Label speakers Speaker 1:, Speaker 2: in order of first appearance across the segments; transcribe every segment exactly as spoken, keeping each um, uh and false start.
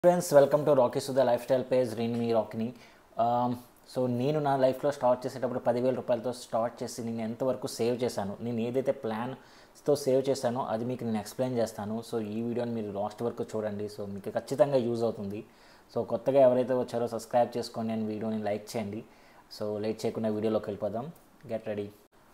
Speaker 1: Friends welcome to Rocky Sudha lifestyle page నేను మీ రాకీని. So నేను నా లైఫ్లో స్టార్ట్ చేసేటప్పుడు పదివేల రూపాయలతో స్టార్ట్ చేసి నేను ఎంతవరకు సేవ్ చేశాను, నేను ఏదైతే ప్లాన్తో సేవ్ చేశానో అది మీకు నేను ఎక్స్ప్లెయిన్ చేస్తాను. సో ఈ వీడియోని మీరు లాస్ట్ వరకు చూడండి, సో మీకు ఖచ్చితంగా యూజ్ అవుతుంది. సో కొత్తగా ఎవరైతే వచ్చారో సబ్స్క్రైబ్ చేసుకోండి అండ్ వీడియోని లైక్ చేయండి. సో లేట్ చేయకుండా వీడియోలోకి వెళ్ళిపోదాం. Get ready.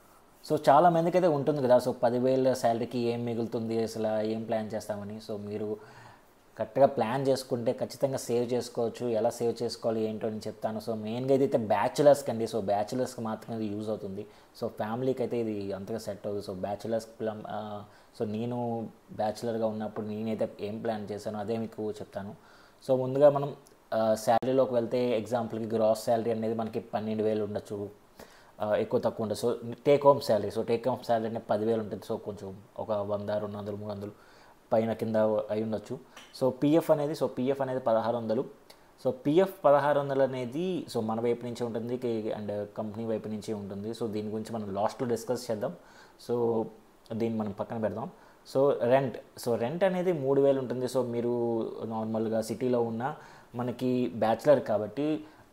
Speaker 1: సో చాలా మందికి అయితే ఉంటుంది కదా, సో పదివేల శాలరీకి ఏం మిగులుతుంది, అసలు ఏం ప్లాన్ చేస్తామని. సో మీరు కరెక్ట్గా ప్లాన్ చేసుకుంటే ఖచ్చితంగా సేవ్ చేసుకోవచ్చు. ఎలా సేవ్ చేసుకోవాలి ఏంటో నేను చెప్తాను. సో మెయిన్గా ఇదైతే బ్యాచులర్స్కి అండి. సో బ్యాచులర్స్కి మాత్రమే ఇది యూజ్ అవుతుంది. సో ఫ్యామిలీకి అయితే ఇది అంతగా సెట్ అవుతుంది. సో బ్యాచులర్స్ ప్లాన్ సో నేను బ్యాచులర్గా ఉన్నప్పుడు నేనైతే ఏం ప్లాన్ చేశానో అదే మీకు చెప్తాను. సో ముందుగా మనం శాలరీలోకి వెళ్తే ఎగ్జాంపుల్కి గ్రాస్ శాలరీ అనేది మనకి పన్నెండు వేలు ఉండొచ్చు, ఎక్కువ తక్కువ ఉండదు. So take home salary so take home salary అనేది పదివేలు ఉంటుంది. సో కొంచెం ఒక వంద రెండు వందలు మూడు వందలు పైన కింద అయి ఉండొచ్చు. సో పిఎఫ్ అనేది సో పిఎఫ్ అనేది పదహారు వందలు. సో పిఎఫ్ పదహారు వందలు అనేది సో మన వైపు నుంచి ఉంటుంది అండ్ కంపెనీ వైపు నుంచి ఉంటుంది. సో దీని గురించి మనం లాస్ట్లో డిస్కస్ చేద్దాం. సో దీన్ని మనం పక్కన పెడదాం. సో రెంట్ సో రెంట్ అనేది మూడు వేలు ఉంటుంది. సో మీరు నార్మల్గా సిటీలో ఉన్న మనకి బ్యాచిలర్ కాబట్టి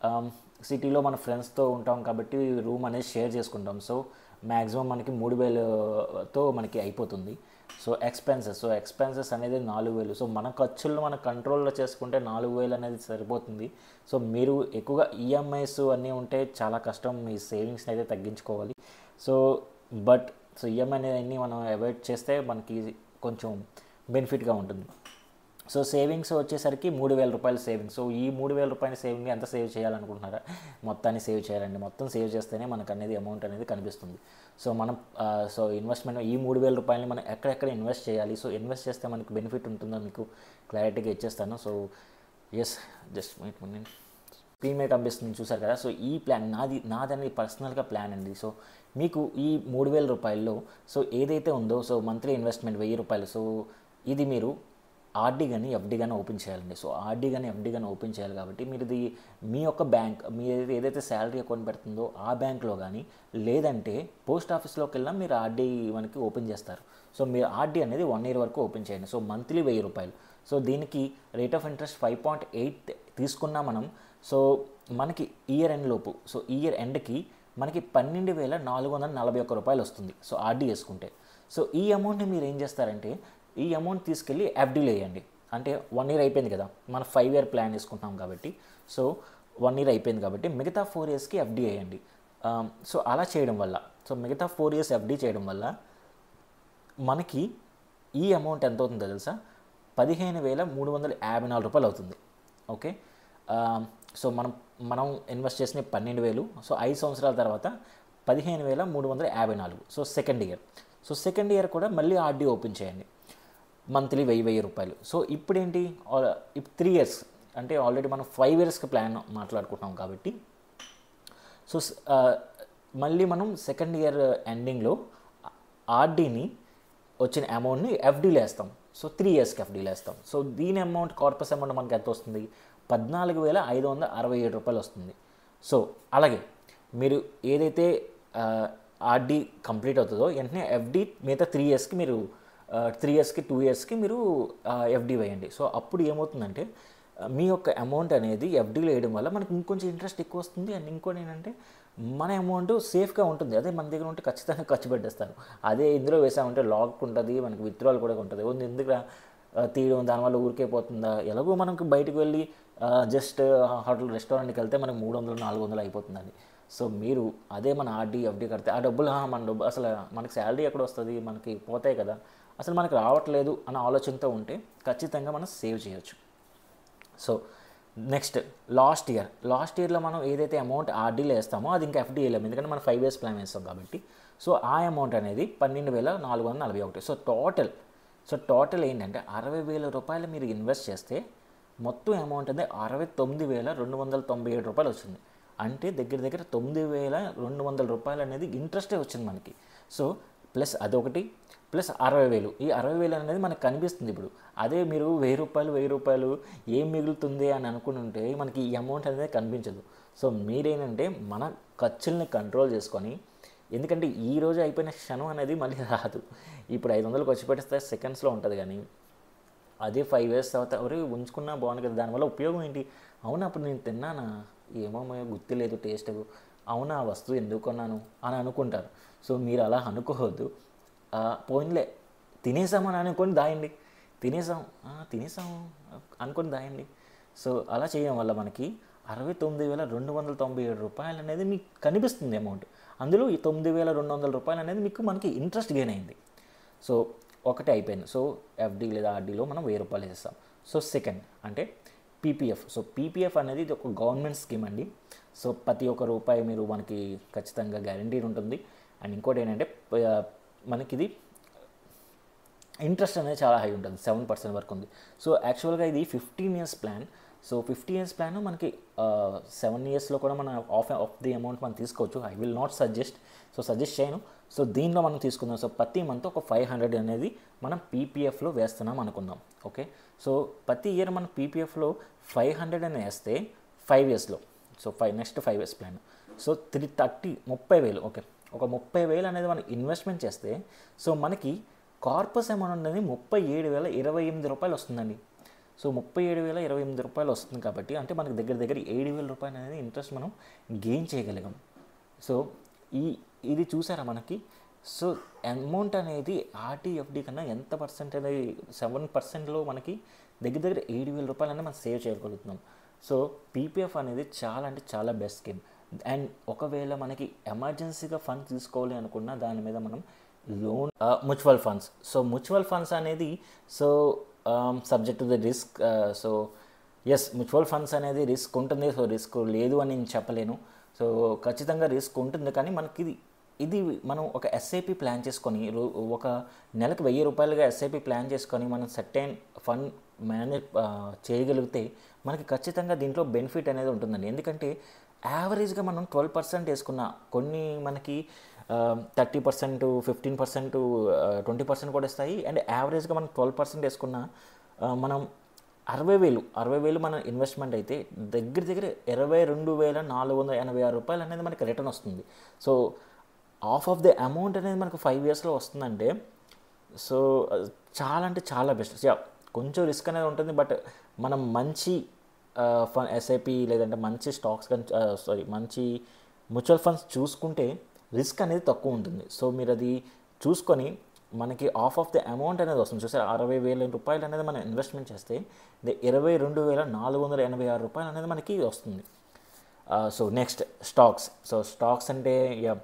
Speaker 1: సిటీలో మన ఫ్రెండ్స్తో ఉంటాం కాబట్టి రూమ్ అనేది షేర్ చేసుకుంటాం. సో మ్యాక్సిమం మనకి మూడు వేలతో మనకి అయిపోతుంది. సో ఎక్స్పెన్సెస్ సో ఎక్స్పెన్సెస్ అనేది నాలుగు వేలు. సో మన ఖర్చులను మన కంట్రోల్లో చేసుకుంటే నాలుగు వేలు అనేది సరిపోతుంది. సో మీరు ఎక్కువగా ఈఎంఐస్ అన్నీ ఉంటే చాలా కష్టం, మీ సేవింగ్స్ని అయితే తగ్గించుకోవాలి. సో బట్ సో ఈఎంఐ అనేది అన్నీ మనం అవాయిడ్ చేస్తే మనకి కొంచెం బెనిఫిట్గా ఉంటుంది. సో సేవింగ్స్ వచ్చేసరికి మూడు వేల రూపాయల సేవింగ్స్. సో ఈ మూడు వేల రూపాయల సేవింగ్ ఎంత సేవ్ చేయాలనుకుంటున్నారా? మొత్తాన్ని సేవ్ చేయాలండి. మొత్తం సేవ్ చేస్తేనే మనకు అనేది అమౌంట్ అనేది కనిపిస్తుంది. సో మనం సో ఇన్వెస్ట్మెంట్ ఈ మూడు వేల రూపాయలని మనం ఎక్కడెక్కడ ఇన్వెస్ట్ చేయాలి, సో ఇన్వెస్ట్ చేస్తే మనకు బెనిఫిట్ ఉంటుందో మీకు క్లారిటీగా ఇచ్చేస్తాను. సో ఎస్ జస్ట్ నేను స్క్రీన్ మీద కనిపిస్తుంది చూసారు కదా. సో ఈ ప్లాన్ నాది నాదనేది పర్సనల్గా ప్లాన్ అండి. సో మీకు ఈ మూడు వేల రూపాయల్లో సో ఏదైతే ఉందో సో మంత్లీ ఇన్వెస్ట్మెంట్ వెయ్యి రూపాయలు. సో ఇది మీరు ఆర్డీ కానీ ఎఫ్డీ కానీ ఓపెన్ చేయాలండి. సో ఆర్డీ కానీ ఎఫ్డీ కానీ ఓపెన్ చేయాలి కాబట్టి మీరు ఇది మీ యొక్క బ్యాంక్ మీ ఏదైతే శాలరీ అకౌంట్ పెడుతుందో ఆ బ్యాంక్లో కానీ లేదంటే పోస్ట్ ఆఫీస్లోకి వెళ్ళినా మీరు ఆర్డీ మనకి ఓపెన్ చేస్తారు. సో మీరు ఆర్డీ అనేది వన్ ఇయర్ వరకు ఓపెన్ చేయండి. సో మంత్లీ వెయ్యి రూపాయలు. సో దీనికి rate of interest five point eight తీసుకున్నా మనం. సో మనకి ఇయర్ ఎండ్ లోపు సో ఇయర్ ఎండ్కి మనకి పన్నెండు వేల నాలుగు వందల నలభై ఒక్క రూపాయలు వస్తుంది. సో ఆర్డీ వేసుకుంటే. సో ఈ అమౌంట్ని మీరు ఏం చేస్తారంటే ఈ అమౌంట్ తీసుకెళ్ళి ఎఫ్డీలో వేయండి. అంటే వన్ ఇయర్ అయిపోయింది కదా, మన ఫైవ్ ఇయర్ ప్లాన్ వేసుకుంటాం కాబట్టి సో వన్ ఇయర్ అయిపోయింది కాబట్టి మిగతా ఫోర్ ఇయర్స్కి ఎఫ్డీ వేయండి. సో అలా చేయడం వల్ల సో మిగతా ఫోర్ ఇయర్స్ ఎఫ్డీ చేయడం వల్ల మనకి ఈ అమౌంట్ ఎంత అవుతుందో తెలుసా? పదిహేను వేల మూడు వందల యాభై నాలుగు రూపాయలు అవుతుంది. ఓకే. సో మనం మనం ఇన్వెస్ట్ చేసిన పన్నెండు వేలు సో ఐదు సంవత్సరాల తర్వాత పదిహేను వేల మూడు వందల యాభై నాలుగు so second year. So second year కూడా మళ్ళీ ఆర్డీ ఓపెన్ చేయండి. మంత్లీ వెయ్యి వెయ్యి రూపాయలు. సో ఇప్పుడేంటి త్రీ ఇయర్స్ అంటే ఆల్రెడీ మనం ఫైవ్ ఇయర్స్కి ప్లాన్ మాట్లాడుకుంటున్నాం కాబట్టి సో మళ్ళీ మనం సెకండ్ ఇయర్ ఎండింగ్లో ఆర్డీని వచ్చిన అమౌంట్ని ఎఫ్డీలో వేస్తాం. సో త్రీ ఇయర్స్కి ఎఫ్డీలో వేస్తాం. సో దీని అమౌంట్ కార్పస్ అమౌంట్ మనకి ఎంత వస్తుంది? పద్నాలుగు వేల ఐదు వందల అరవై ఏడు రూపాయలు వస్తుంది. సో అలాగే మీరు ఏదైతే ఆర్డీ కంప్లీట్ అవుతుందో వెంటనే ఎఫ్డీ మిగతా త్రీ ఇయర్స్కి మీరు త్రీ ఇయర్స్కి టూ ఇయర్స్కి మీరు ఎఫ్డీ వేయండి. సో అప్పుడు ఏమవుతుందంటే మీ యొక్క అమౌంట్ అనేది ఎఫ్డీలో వేయడం వల్ల మనకి ఇంకొంచెం ఇంట్రెస్ట్ ఎక్కువ వస్తుంది. అండ్ ఇంకోటి ఏంటంటే మన అమౌంట్ సేఫ్గా ఉంటుంది. అదే మన దగ్గర ఉంటే ఖచ్చితంగా ఖర్చు పెట్టేస్తాను. అదే ఇందులో వేసామంటే లాక్ ఉంటుంది, మనకి విత్డ్రాల్ కూడా ఉంటుంది. ఎందుకు తీయడం దానివల్ల ఊరికే పోతుందా? ఎలాగో మనకు బయటకు వెళ్ళి జస్ట్ హోటల్ రెస్టారెంట్కి వెళ్తే మనకు మూడు వందలు నాలుగు వందలు అయిపోతుందండి. సో మీరు అదే మన ఆర్డీ ఎఫ్డీ కడితే ఆ డబ్బులు మన డబ్బు అసలు మనకి శాలరీ ఎక్కడ వస్తుంది, మనకి పోతాయి కదా, అసలు మనకి రావట్లేదు అన్న ఆలోచనతో ఉంటే ఖచ్చితంగా మనం సేవ్ చేయొచ్చు. So next last year last ఇయర్లో మనం ఏదైతే అమౌంట్ ఆర్డీలో వేస్తామో అది ఇంకా ఎఫ్డీ వేయలేము, ఎందుకంటే మనం ఫైవ్ ఇయర్స్ ప్లాన్ వేస్తాం కాబట్టి. సో ఆ అమౌంట్ అనేది పన్నెండు వేల నాలుగు వందల నలభై ఒకటి. సో టోటల్ సో టోటల్ ఏంటంటే అరవై వేల రూపాయలు మీరు ఇన్వెస్ట్ చేస్తే మొత్తం అమౌంట్ అనేది అరవై తొమ్మిది వేల రెండు వందల తొంభై ఏడు రూపాయలు వచ్చింది. అంటే దగ్గర దగ్గర తొమ్మిది వేల రెండు వందల రూపాయలు అనేది ఇంట్రెస్టే వచ్చింది మనకి. సో ప్లస్ అదొకటి ప్లస్ అరవై వేలు ఈ అరవై వేలు అనేది మనకు కనిపిస్తుంది. ఇప్పుడు అదే మీరు వెయ్యి రూపాయలు వెయ్యి రూపాయలు ఏం మిగులుతుంది అని అనుకుని ఉంటే మనకి ఈ అమౌంట్ అనేది కనిపించదు. సో మీరేంటంటే మన ఖర్చుల్ని కంట్రోల్ చేసుకొని, ఎందుకంటే ఈరోజు అయిపోయిన క్షణం అనేది మళ్ళీ రాదు. ఇప్పుడు ఐదు వందలు ఖర్చు పెట్టేస్తే సెకండ్స్లో ఉంటుంది, కానీ అదే ఫైవ్ ఇయర్స్ తర్వాత ఒరే ఉంచుకున్నా బాగుంది కదా, దానివల్ల ఉపయోగం ఏంటి? అవునా అప్పుడు నేను తిన్నానా, ఏమో గుర్తు లేదు టేస్ట్, అవునా ఆ వస్తువు ఎందుకు కొన్నాను అని అనుకుంటారు. సో మీరు అలా అనుకోవద్దు. పోయినలే తినేసామని అనుకొని దాయండి, తినేసాం తినేసాం అనుకొని దాయండి. సో అలా చేయడం వల్ల మనకి అరవై తొమ్మిది వేల రెండు వందల తొంభై ఏడు రూపాయలు అనేది మీకు కనిపిస్తుంది అమౌంట్. అందులో ఈ తొమ్మిది వేల రెండు వందల రూపాయలు అనేది మీకు మనకి ఇంట్రెస్ట్ గెయిన్ అయింది. సో ఒకటి అయిపోయింది. సో ఎఫ్డి లేదా ఆర్డీలో మనం వెయ్యి రూపాయలు వేస్తాం. సో సెకండ్ అంటే పీపీఎఫ్. సో పీపీఎఫ్ అనేది ఇది ఒక గవర్నమెంట్ స్కీమ్ అండి. సో ప్రతి ఒక్క రూపాయి మీరు మనకి ఖచ్చితంగా గ్యారంటీడ్ ఉంటుంది. అండ్ ఇంకోటి ఏంటంటే మనకి ఇది ఇంట్రెస్ట్ అనేది చాలా హై ఉంటుంది, సెవెన్ పర్సెంట్ వరకు ఉంది. సో యాక్చువల్గా ఇది fifteen years plan. So fifty years plan మనకి సెవెన్ ఇయర్స్లో కూడా మనం ఆఫ్ ఆఫ్ ది అమౌంట్ మనం తీసుకోవచ్చు. I will not suggest, so suggest చేయను. సో దీనిలో మనం తీసుకుందాం. సో ప్రతి మంత్ ఒక ఫైవ్ హండ్రెడ్ అనేది మనం పీపీఎఫ్లో వేస్తున్నాం అనుకుందాం. ఓకే, సో ప్రతి ఇయర్ మనం పీపీఎఫ్లో ఫైవ్ హండ్రెడ్ అని వేస్తే ఫైవ్ ఇయర్స్లో, so five next five years plan, so three thirty ముప్పై వేలు ఓకే ఒక ముప్పై వేలు అనేది మనం ఇన్వెస్ట్మెంట్ చేస్తే సో మనకి కార్పస్ అమౌంట్ అనేది ముప్పై ఏడు వేల ఇరవై ఎనిమిది రూపాయలు వస్తుందండి. సో ముప్పై ఏడు వేల ఇరవై ఎనిమిది రూపాయలు వస్తుంది కాబట్టి అంటే మనకి దగ్గర దగ్గర ఏడు వేల రూపాయలు అనేది ఇంట్రెస్ట్ మనం గెయిన్ చేయగలిగాం. సో ఈ ఇది చూసారా మనకి. సో అమౌంట్ అనేది ఆర్టీఎఫ్డి కన్నా ఎంత పర్సెంట్ అనేది సెవెన్ పర్సెంట్లో మనకి దగ్గర దగ్గర ఏడు వేల రూపాయలు అనేది మనం సేవ్ చేయగలుగుతున్నాం. సో పీపీఎఫ్ అనేది చాలా అంటే చాలా బెస్ట్ స్కీమ్. అండ్ ఒకవేళ మనకి ఎమర్జెన్సీగా ఫండ్ తీసుకోవాలి అనుకున్నా దాని మీద మనం loan, mutual funds. So mutual funds అనేది so subject to the risk. So yes, mutual funds అనేది రిస్క్ ఉంటుంది. సో రిస్క్ లేదు అని నేను చెప్పలేను. సో ఖచ్చితంగా రిస్క్ ఉంటుంది, కానీ మనకి ఇది ఇది మనం ఒక ఎస్ఐపి ప్లాన్ చేసుకొని ఒక నెలకు వెయ్యి రూపాయలుగా ఎస్ఐపి ప్లాన్ చేసుకొని మనం సర్టెన్ ఫండ్ మేనేజ్ చేయగలిగితే మనకి ఖచ్చితంగా దీంట్లో బెనిఫిట్ అనేది ఉంటుందండి. ఎందుకంటే యావరేజ్గా మనం ట్వెల్వ్ పర్సెంట్ వేసుకున్న కొన్ని మనకి thirty percent fifteen percent twenty percent కూడా ఇస్తాయి. అండ్ యావరేజ్గా మనం ట్వెల్వ్ పర్సెంట్ వేసుకున్న మనం అరవై వేలు అరవై వేలు మన ఇన్వెస్ట్మెంట్ అయితే దగ్గర దగ్గర ఇరవై రెండు వేల నాలుగు వందల ఎనభై ఆరు రూపాయలు అనేది మనకి రిటర్న్ వస్తుంది. So half of the amount అనేది మనకు ఫైవ్ ఇయర్స్లో వస్తుందంటే సో చాలా అంటే చాలా బెస్ట్. కొంచెం రిస్క్ అనేది ఉంటుంది, బట్ మనం మంచి ఫండ్ ఎస్ఐపి లేదంటే మంచి స్టాక్స్ కానీ సారీ మంచి మ్యూచువల్ ఫండ్స్ చూసుకుంటే రిస్క్ అనేది తక్కువ ఉంటుంది. సో మీరు అది చూసుకొని మనకి ఆఫ్ ఆఫ్ ది అమౌంట్ అనేది వస్తుంది. చూసారు, అరవై వేల రూపాయలు అనేది మనం ఇన్వెస్ట్మెంట్ చేస్తే ఇరవై రెండు వేల నాలుగు వందల ఎనభై ఆరు రూపాయలు అనేది మనకి వస్తుంది. So next stocks. So stocks అంటే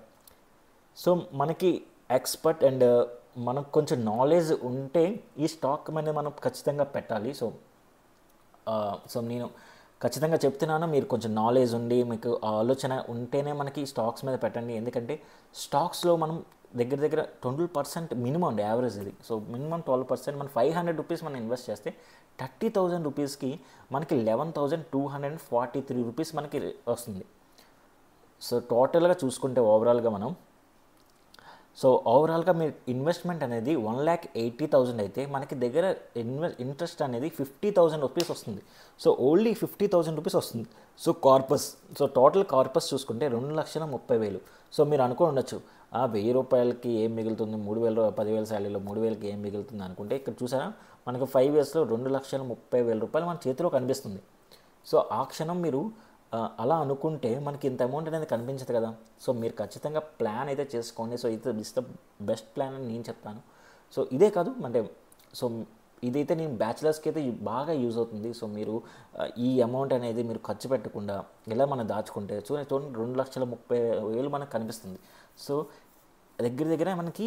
Speaker 1: సో మనకి ఎక్స్పర్ట్ అండ్ మనకు కొంచెం నాలెడ్జ్ ఉంటే ఈ స్టాక్ అనేది మనం ఖచ్చితంగా పెట్టాలి. సో సో నేను ఖచ్చితంగా చెప్తున్నాను, మీరు కొంచెం నాలెడ్జ్ ఉండి మీకు ఆలోచన ఉంటేనే మనకి స్టాక్స్ మీద పెట్టండి. ఎందుకంటే స్టాక్స్లో మనం దగ్గర దగ్గర ట్వంటీ పర్సెంట్ మినిమం అండి యావరేజ్ ఇది. సో మినిమం ట్వెల్వ్ పర్సెంట్ మనం ఫైవ్ హండ్రెడ్ రూపీస్ మనం ఇన్వెస్ట్ చేస్తే థర్టీ థౌజండ్ రూపీస్కి మనకి eleven thousand two hundred and forty three rupees మనకి వస్తుంది. సో టోటల్గా చూసుకుంటే ఓవరాల్గా మనం సో ఓవరాల్గా మీరు ఇన్వెస్ట్మెంట్ అనేది వన్ ల్యాక్ ఎయిటీ థౌజండ్ అయితే మనకి దగ్గర ఇన్వె ఇంట్రెస్ట్ అనేది ఫిఫ్టీ థౌజండ్ రూపీస్ వస్తుంది. So only fifty thousand rupees వస్తుంది. So corpus, so total corpus చూసుకుంటే రెండు లక్షల ముప్పై వేలు. సో మీరు అనుకుని ఉండొచ్చు, ఆ వెయ్యి రూపాయలకి ఏం మిగులుతుంది, మూడు వేల పదివేల శాలరీలో మూడు వేలకి ఏం మిగులుతుంది అనుకుంటే, ఇక్కడ చూసారా మనకు ఫైవ్ ఇయర్స్లో రెండు లక్షల ముప్పై వేల రూపాయలు మన చేతిలో కనిపిస్తుంది. సో ఆ క్షణం మీరు అలా అనుకుంటే మనకి ఇంత అమౌంట్ అనేది కనిపించదు కదా. సో మీరు ఖచ్చితంగా ప్లాన్ అయితే చేసుకోండి. సో ఇది ఇస్ ద బెస్ట్ ప్లాన్ అని నేను చెప్తాను. సో ఇదే కాదు అంటే సో ఇదైతే నేను బ్యాచిలర్స్కి అయితే బాగా యూజ్ అవుతుంది. సో మీరు ఈ అమౌంట్ అనేది మీరు ఖర్చు పెట్టకుండా ఇలా మనం దాచుకుంటే చూడండి చూడండి రెండు లక్షల ముప్పై వేలు మనకు కనిపిస్తుంది. సో దగ్గర దగ్గర మనకి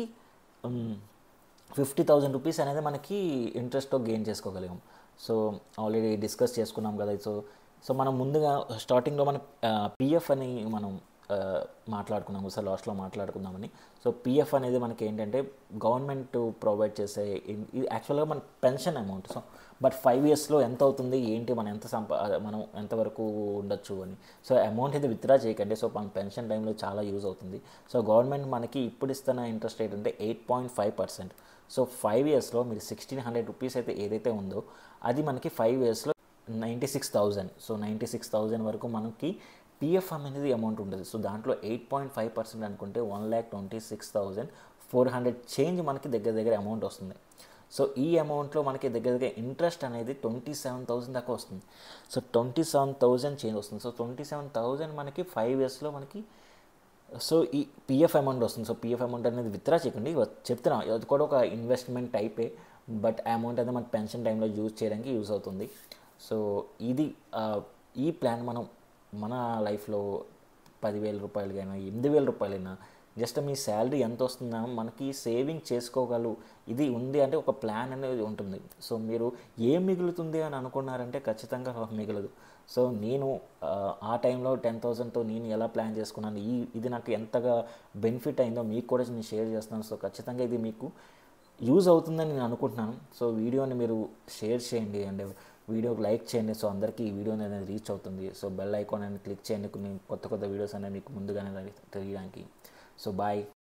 Speaker 1: ఫిఫ్టీ థౌజండ్ రూపీస్ అనేది మనకి ఇంట్రెస్ట్తో గెయిన్ చేసుకోగలిగాం. సో ఆల్రెడీ డిస్కస్ చేసుకున్నాం కదా. సో సో మనం ముందుగా స్టార్టింగ్లో మనం పిఎఫ్ అని మనం మాట్లాడుకున్నాము సార్, లాస్ట్లో మాట్లాడుకుందామని. సో పిఎఫ్ అనేది మనకి ఏంటంటే గవర్నమెంట్ ప్రొవైడ్ చేసే ఇది యాక్చువల్గా మన pension amount. So but five ఇయర్స్లో ఎంత అవుతుంది ఏంటి, మనం ఎంత సంపా మనం ఎంతవరకు ఉండొచ్చు అని. సో అమౌంట్ అయితే విత్డ్రా చేయకండి. సో మన పెన్షన్ టైంలో చాలా యూజ్ అవుతుంది. సో గవర్నమెంట్ మనకి ఇప్పుడు ఇస్తున్న ఇంట్రెస్ట్ రేట్ అంటే eight point five percent. So five ఇయర్స్లో మీరు సిక్స్టీన్ హండ్రెడ్ రూపీస్ అయితే ఏదైతే ఉందో అది మనకి ఫైవ్ ఇయర్స్లో ninety six thousand so ninety six thousand వరకు మనకి పిఎఫ్ అనేది అమౌంట్ ఉంటుంది. సో దాంట్లో ఎయిట్ పాయింట్ ఫైవ్ పర్సెంట్ అనుకుంటే one lakh twenty six thousand four hundred change మనకి దగ్గర దగ్గర అమౌంట్ వస్తుంది. సో ఈ అమౌంట్లో మనకి దగ్గర దగ్గర ఇంట్రెస్ట్ అనేది ట్వంటీ సెవెన్ థౌసండ్ దాకా వస్తుంది. So twenty seven thousand change వస్తుంది. సో ట్వంటీ సెవెన్ థౌసండ్ మనకి ఫైవ్ ఇయర్స్లో మనకి సో ఈ పిఎఫ్ అమౌంట్ వస్తుంది. సో పిఎఫ్ అమౌంట్ అనేది విత్డ్రా చేయకండి, చెప్తున్నా అది కూడా ఒక ఇన్వెస్ట్మెంట్ టైపే, బట్ ఆ అమౌంట్ అనేది మన పెన్షన్ టైంలో యూజ్ చేయడానికి యూజ్ అవుతుంది. సో ఇది ఈ ప్లాన్ మనం మన లైఫ్లో పదివేల రూపాయలు అయినా ఎనిమిది వేల రూపాయలైనా జస్ట్ మీ శాలరీ ఎంత వస్తుందో మనకి సేవింగ్ చేసుకోగలరు, ఇది ఉంది అంటే ఒక ప్లాన్ అనేది ఉంటుంది. సో మీరు ఏం మిగులుతుంది అని అనుకున్నారంటే ఖచ్చితంగా మిగలదు. సో నేను ఆ టైంలో టెన్ థౌజండ్తో నేను ఎలా ప్లాన్ చేసుకున్నాను, ఈ ఇది నాకు ఎంతగా బెనిఫిట్ అయిందో మీకు కూడా నేను షేర్ చేస్తున్నాను. సో ఖచ్చితంగా ఇది మీకు యూజ్ అవుతుందని నేను అనుకుంటున్నాను. సో వీడియోని మీరు షేర్ చేయండి అండ్ వీడియోకి లైక్ చేయండి. సో అందరికీ ఈ వీడియో అనేది రీచ్ అవుతుంది. సో బెల్ ఐకాన్ అనేది క్లిక్ చేయండి, కొన్ని కొత్త కొత్త వీడియోస్ అనేవి మీకు ముందుగానే తెలియడానికి. So bye.